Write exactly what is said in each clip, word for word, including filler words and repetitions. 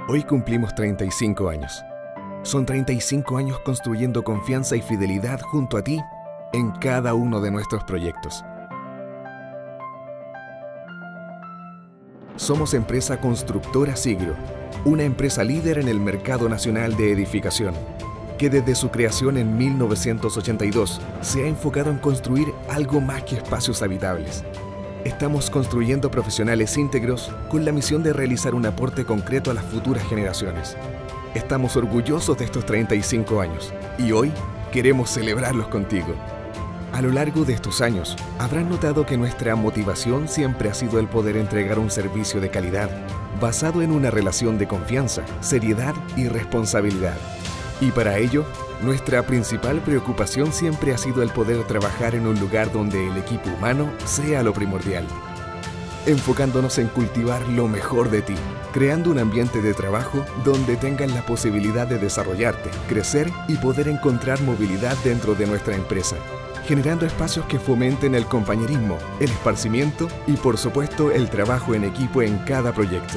Hoy cumplimos treinta y cinco años. Son treinta y cinco años construyendo confianza y fidelidad junto a ti en cada uno de nuestros proyectos. Somos empresa constructora Sigro, una empresa líder en el mercado nacional de edificación, que desde su creación en mil novecientos ochenta y dos se ha enfocado en construir algo más que espacios habitables. Estamos construyendo profesionales íntegros con la misión de realizar un aporte concreto a las futuras generaciones. Estamos orgullosos de estos treinta y cinco años y hoy queremos celebrarlos contigo. A lo largo de estos años, habrán notado que nuestra motivación siempre ha sido el poder entregar un servicio de calidad, basado en una relación de confianza, seriedad y responsabilidad. Y para ello, nuestra principal preocupación siempre ha sido el poder trabajar en un lugar donde el equipo humano sea lo primordial, enfocándonos en cultivar lo mejor de ti, creando un ambiente de trabajo donde tengan la posibilidad de desarrollarte, crecer y poder encontrar movilidad dentro de nuestra empresa, generando espacios que fomenten el compañerismo, el esparcimiento y, por supuesto, el trabajo en equipo en cada proyecto.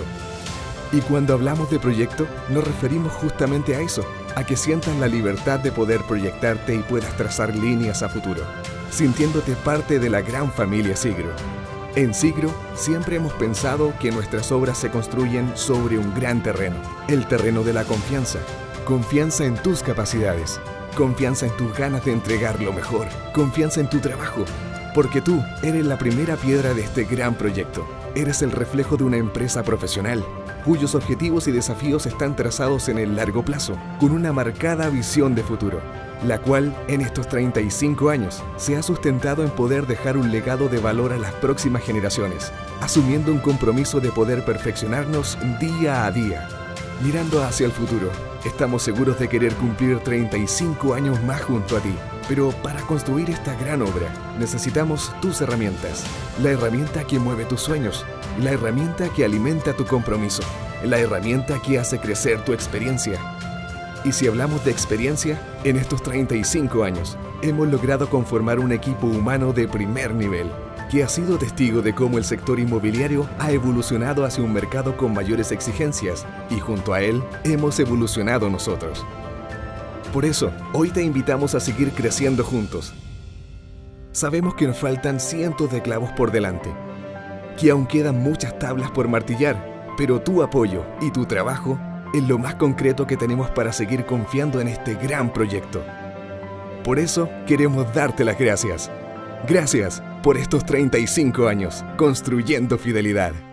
Y cuando hablamos de proyecto, nos referimos justamente a eso, a que sientas la libertad de poder proyectarte y puedas trazar líneas a futuro, sintiéndote parte de la gran familia Sigro. En Sigro siempre hemos pensado que nuestras obras se construyen sobre un gran terreno, el terreno de la confianza. Confianza en tus capacidades, confianza en tus ganas de entregar lo mejor, confianza en tu trabajo, porque tú eres la primera piedra de este gran proyecto. Eres el reflejo de una empresa profesional, cuyos objetivos y desafíos están trazados en el largo plazo, con una marcada visión de futuro, la cual, en estos treinta y cinco años, se ha sustentado en poder dejar un legado de valor a las próximas generaciones, asumiendo un compromiso de poder perfeccionarnos día a día. Mirando hacia el futuro, estamos seguros de querer cumplir treinta y cinco años más junto a ti. Pero para construir esta gran obra, necesitamos tus herramientas. La herramienta que mueve tus sueños, la herramienta que alimenta tu compromiso, la herramienta que hace crecer tu experiencia. Y si hablamos de experiencia, en estos treinta y cinco años, hemos logrado conformar un equipo humano de primer nivel, que ha sido testigo de cómo el sector inmobiliario ha evolucionado hacia un mercado con mayores exigencias y junto a él hemos evolucionado nosotros. Por eso, hoy te invitamos a seguir creciendo juntos. Sabemos que nos faltan cientos de clavos por delante, que aún quedan muchas tablas por martillar, pero tu apoyo y tu trabajo es lo más concreto que tenemos para seguir confiando en este gran proyecto. Por eso, queremos darte las gracias. Gracias por estos treinta y cinco años construyendo fidelidad.